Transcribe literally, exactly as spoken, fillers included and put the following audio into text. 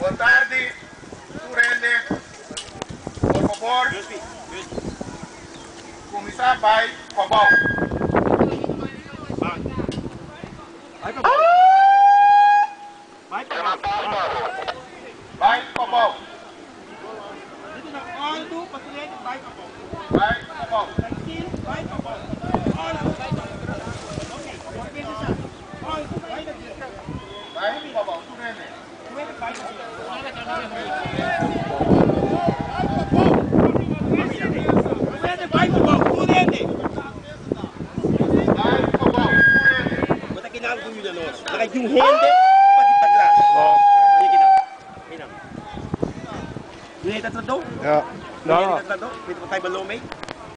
Boa tarde, Surene. Por favor, começar vai com a bola. Vai pra bola. Vai pra bola. Vai com a bola. Dito na Aldo, patrulhante, vai pra bola. Vai com a bola. Tranquilo, vai pra bola. Aldo, vai pra bola. Ok, uma vez já. Aldo, vai na direita. Vai com a bola, Surene. Surene, vai na direita. Surene, vai pra bola. Surene. Vai com a bola, Surene. Basta kinalo ko yun ano. Baka yung hindi, pati pagla. Oo. Hindi kinalo. Kinalo. Yung tatlo daw? Ja. Yung Ja. tatlo daw? Pwede pa tayo balomay?